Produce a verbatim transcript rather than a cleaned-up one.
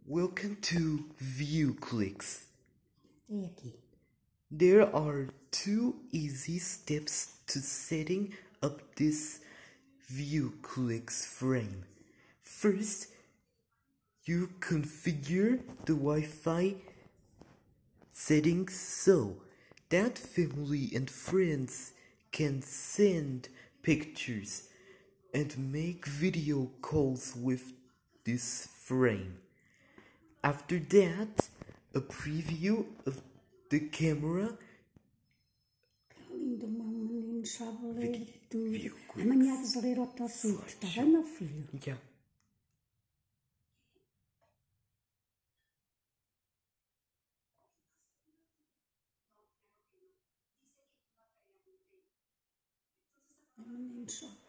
Welcome to ViewClix. E aqui? There are two easy steps to setting up this ViewClix frame. First, you configure the Wi-Fi settings so that family and friends can send pictures and make video calls with this frame. After that, a preview of the camera. Lindo, meu menino sabe ler tudo. Amanhã has de ler ao teu filho, está bem, meu filho? Yeah. Meu menino sabe.